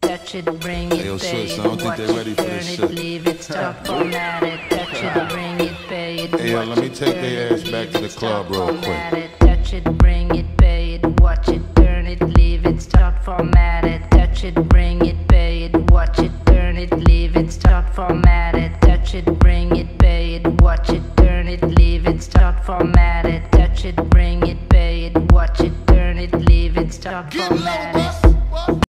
touch it, bring it, yo, pay sis, it, I don't think watch they ready it, for turn this it, shit. leave it, stop, format it, touch it, bring it, pay it, Hey, yo, watch let me it, take turn their it, ass back leave to the it, club stop, real format quick. it, touch it, bring it, pay it, watch it, turn it, leave it, start, format it, touch it, bring it, pay it, watch it, turn it, leave it, start, format it, touch it, bring it, pay it, watch it, turn it, leave it, start, format it, touch it, bring it, pay it, watch it, turn it, leave it, start, format it.